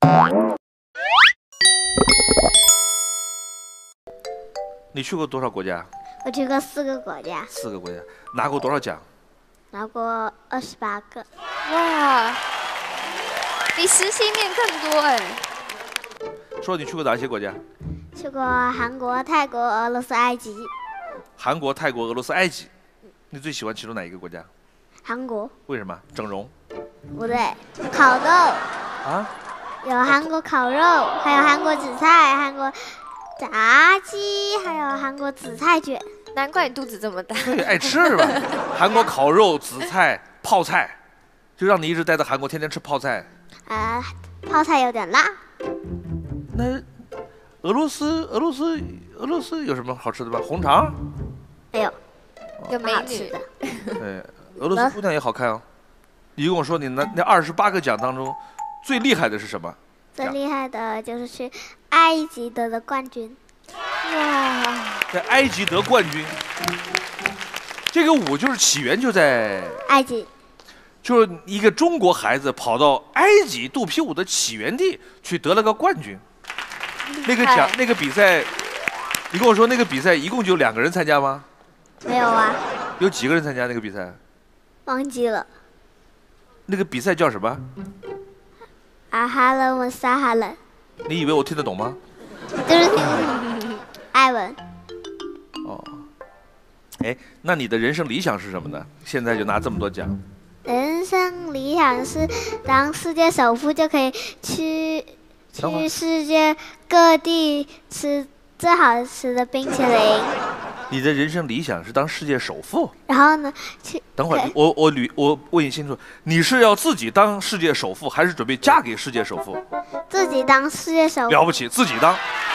你去过多少国家？ 我去过4个国家。 4个国家，拿过多少奖？ 拿过28个。 哇，比实习面更多哎。 说你去过哪些国家？ 去过韩国、泰国、俄罗斯、埃及。 韩国、泰国、俄罗斯、埃及。你最喜欢其中哪一个国家？ 韩国。 为什么？整容？ 不对，烤肉。 啊？ 有韩国烤肉，还有韩国紫菜，韩国炸鸡，还有韩国紫菜卷。 难怪你肚子这么大。 对，爱吃是吧？韩国烤肉、紫菜、泡菜，就让你一直待在韩国，天天吃泡菜。 泡菜有点辣。 那俄罗斯有什么好吃的吗？红肠？ 哎呦， 有美女好吃的。 对，俄罗斯姑娘也好看哦。你跟我说，你那28个奖当中，最厉害的是什么？ 最厉害的就是去埃及得的冠军。 哇！ 在埃及得冠军，这个舞就是起源就在埃及。 就是一个中国孩子跑到埃及肚皮舞的起源地去得了个冠军。那个奖那个比赛，你跟我说那个比赛一共就2个人参加吗？ 没有啊。 有几个人参加那个比赛？ 忘记了。 那个比赛叫什么？ 阿哈伦文撒哈伦。 你以为我听得懂吗？ 就是艾文。 哦。哎，那你的人生理想是什么呢？现在就拿这么多奖。 人生理想是当世界首富，就可以去世界各地吃最好吃的冰淇淋。 你的人生理想是当世界首富？ 然后呢， 等会儿我问你清楚，你是要自己当世界首富，还是准备嫁给世界首富？ 自己当世界首富。 了不起，自己当。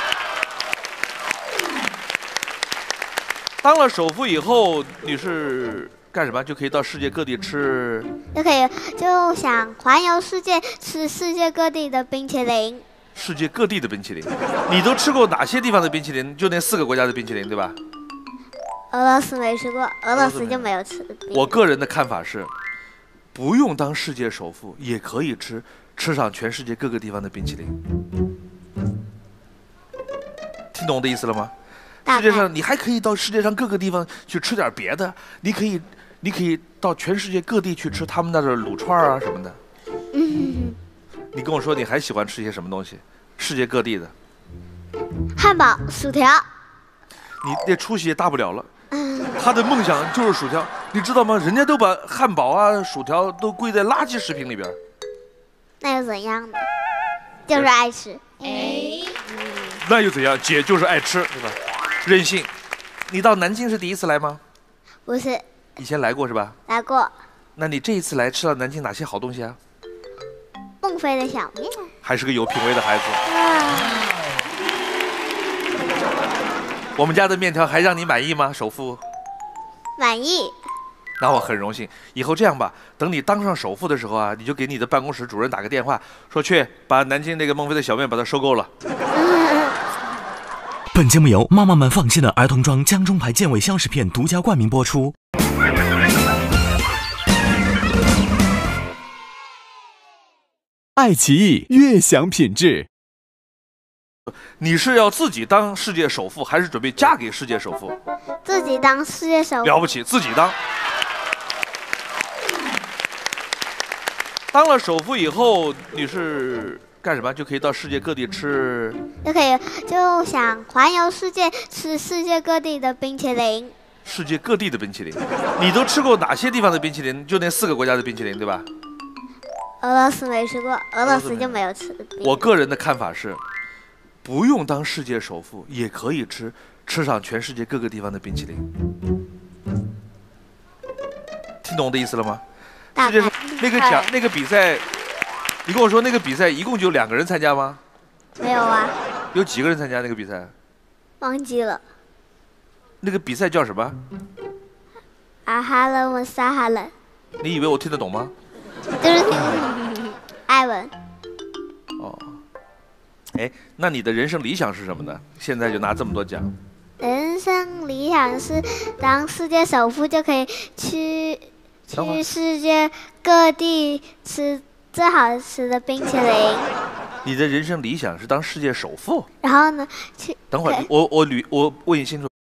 当了首富以后，你是干什么？就可以到世界各地吃？ 就想环游世界，吃世界各地的冰淇淋。 世界各地的冰淇淋，你都吃过哪些地方的冰淇淋？就那4个国家的冰淇淋，对吧？ 俄罗斯没吃过，俄罗斯就没有吃。 我个人的看法是，不用当世界首富，也可以吃上全世界各个地方的冰淇淋。听懂我的意思了吗？世界上，你还可以到世界上各个地方去吃点别的。你可以到全世界各地去吃他们那的卤串啊什么的。你跟我说你还喜欢吃些什么东西？世界各地的。 汉堡、薯条。 你那出息也大不了了。他的梦想就是薯条，你知道吗？人家都把汉堡啊、薯条都归在垃圾食品里边。 那又怎样呢？就是爱吃。 那又怎样？姐就是爱吃，对吧？任性。你到南京是第一次来吗？ 不是。 以前来过是吧？ 来过。 那你这一次来吃了南京哪些好东西啊？ 孟非的小面。 还是个有品位的孩子。我们家的面条还让你满意吗，首富？ 满意。 那我很荣幸。以后这样吧，等你当上首富的时候啊，你就给你的办公室主任打个电话，说去把南京那个孟非的小面把它收购了。 本节目由妈妈们放心的儿童装江中牌健胃消食片独家冠名播出。 爱奇艺悦享品质。 你是要自己当世界首富，还是准备嫁给世界首富？ 自己当世界首富。 了不起，自己当。当了首富以后，你是干什么？就可以到世界各地吃？ 就想环游世界，吃世界各地的冰淇淋。 世界各地的冰淇淋，你都吃过哪些地方的冰淇淋？就那4个国家的冰淇淋，对吧？ 俄罗斯没吃过，俄罗斯就没有吃。 我个人的看法是，不用当世界首富，也可以吃上全世界各个地方的冰淇淋。听懂我的意思了吗？世界上那个比赛，你跟我说那个比赛一共就2个人参加吗？ 没有啊。 有几个人参加那个比赛？ 忘记了。 那个比赛叫什么？ 阿哈伦文撒哈伦。 你以为我听得懂吗？ 就是艾文。 哦。哎，那你的人生理想是什么呢？现在就拿这么多奖。 人生理想是当世界首富，就可以去世界各地吃最好吃的冰淇淋。 你的人生理想是当世界首富。 然后呢， 等会儿我问你清楚。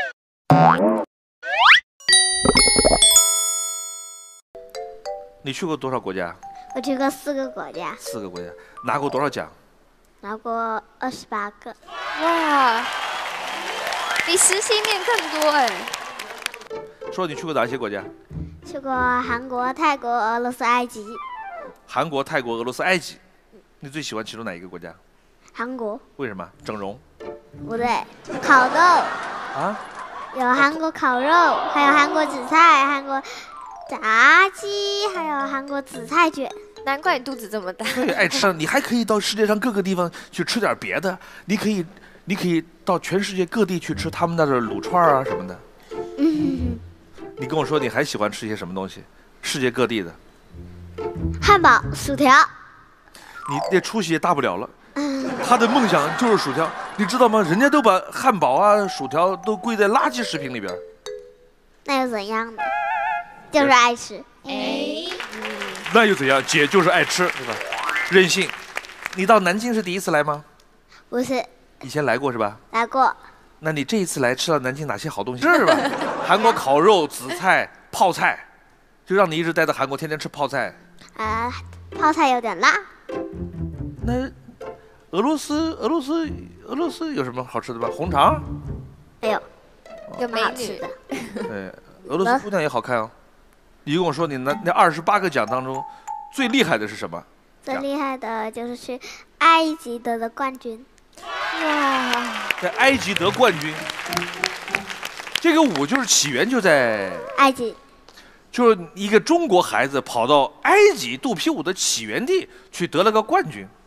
你去过多少国家？ 我去过4个国家 4个国家，拿过多少奖？ 拿过28个。 哇，比实习面更多哎。 说你去过哪些国家？ 去过韩国、泰国、俄罗斯、埃及。 韩国、泰国、俄罗斯、埃及。你最喜欢其中哪一个国家？ 韩国。 为什么？整容？ 不对，烤肉。 啊？ 有韩国烤肉，还有韩国紫菜，韩国炸鸡，还有韩国紫菜卷。 难怪你肚子这么大。 对，爱吃。你还可以到世界上各个地方去吃点别的。你可以到全世界各地去吃他们那的卤串啊什么的。你跟我说你还喜欢吃些什么东西？世界各地的。 汉堡、薯条。 你这出息也大不了了。他的梦想就是薯条，你知道吗？人家都把汉堡啊、薯条都归在垃圾食品里边。 那又怎样呢？就是爱吃。 那又怎样？姐就是爱吃，对吧？任性。你到南京是第一次来吗？ 不是。 以前来过是吧？ 来过。 那你这一次来吃了南京哪些好东西？是吧？韩国烤肉、紫菜、泡菜，就让你一直待在韩国，天天吃泡菜。 泡菜有点辣。 那俄罗斯有什么好吃的吗？红肠？ 没有， 有美女的。 对，俄罗斯姑娘也好看哦。你跟我说，你那28个奖当中，最厉害的是什么？ 最厉害的就是去埃及得的冠军。 哇！ 在埃及得冠军，这个舞就是起源就在埃及。 就是一个中国孩子跑到埃及肚皮舞的起源地去得了个冠军。